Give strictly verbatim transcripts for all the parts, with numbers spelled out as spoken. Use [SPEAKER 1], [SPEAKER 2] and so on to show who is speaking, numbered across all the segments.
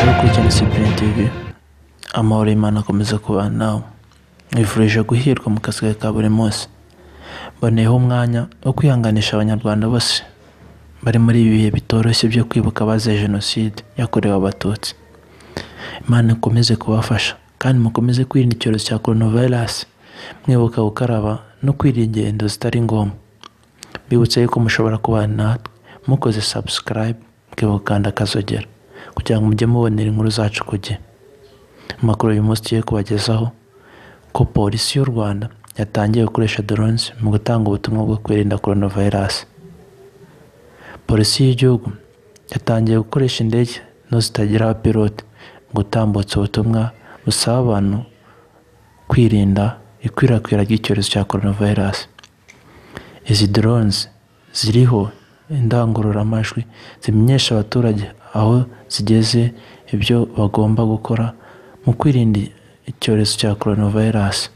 [SPEAKER 1] Karibu kuri Cyane Cyprien T V. Amahoro y'Imana akomeza kubana nawe. Nifurije guhirwa mu kazi ka buri munsi. Boneyeho umwanya wo kwihanganisha abanyarwanda bose bari muri ibi bihe bitoroshye byo kwibuka abazize Jenoside yakorewe Abatutsi. Imana ikomeze kubafasha kandi mukomeze kwirinda icyorezo cya coronavirus, mwibuka gukaraba no kwirinda ingendo zitari ngombwa. Bibutse yuko mushobora kubana natwe mukoze subscribe, mukibukanda akazogera kugira ngo mujye mubonera inkuru zacu ku gihe. Amakuru uyu munsi tugiye kubagezaho ko polisi y'u Rwanda yatangiye gukoresha drones mu gutanga ubutumwa bwo kwirinda coronavirus. Polisi y'igihugu yatangiye gukoresha indege no zitagira abapilote mu gutambutsa ubutumwa busaba abantu kwirinda ikwirakwira ry'icyorezo cya coronavirus. Izi drones ziriho indangururamajwi zimenyesha abaturage aho zigeze, ibyo bagomba gukora mu kwirinda icyorezo cya coronavirus.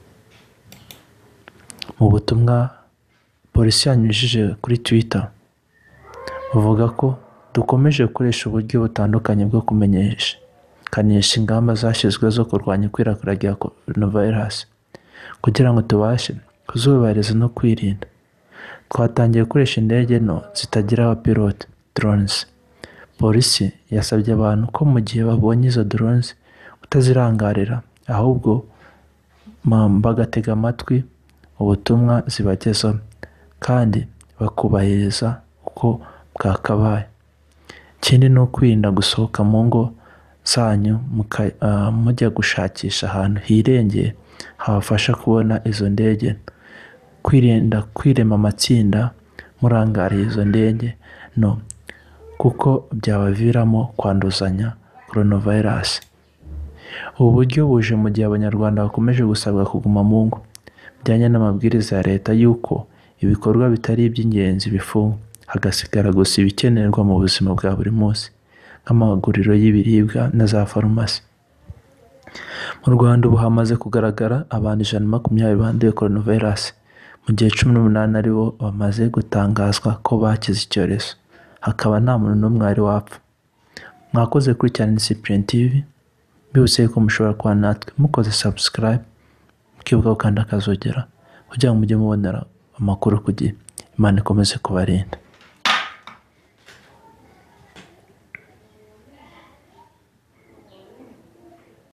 [SPEAKER 1] Mu butumwa polisi yanyujije kuri Twitter bavuga ko dukomeje gukoresha uburyo butandukanye bwo kumenyesha kanisha ingamba zashyizwe zo kurwanya ikwirakwira rya coronavirus kugira ngo tubashe kuzubahiriza no kwirinda. Twatangiye gukoresha indege nto zitagira abapilote drones. Polisi yasabye abantu ko mu gihe babonye izo drones kutazirangarira, ahubwo bagatega amatwi ubutumwa zibagezaho kandi bakubahiriza uko bwakabaye. Ikindi ni ukwirinda gusohoka mu ngo zanyu mujya gushakisha ahantu hirengeye habafasha kubona izo ndege. Kwirinda kwirema amatsinda murangariye izo ndege no kuko byabaviramo kwanduzanya coronavirus. Ubu buryo buje mu gihe abanyarwanda bakomeje gusabwa kuguma mu ngo bijyanye n'amabwiriza ya leta y'uko ibikorwa bitari iby'ingenzi bifungwa, hagasigara gusa ibikenerwa mu buzima bwa buri munsi nk'amaguriro y'ibiribwa na za farumasi. Mu Rwanda ubu hamaze kugaragara abantu ijana na makumyabiri banduye coronavirus, mu gihe cumi n'umunani ari bo bamaze gutangazwa ko bakize icyorezo, hakaba nta muntu n'umwe wari wapfa. Mwakoze kuri Cyane Cyprien T V, bibutse ko mushobora kuba natwe mukoze subscribe, mukibuka gukanda akazogera kugira ngo mujye mubonera amakuru ku gihe. Imana ikomeze kubarinda.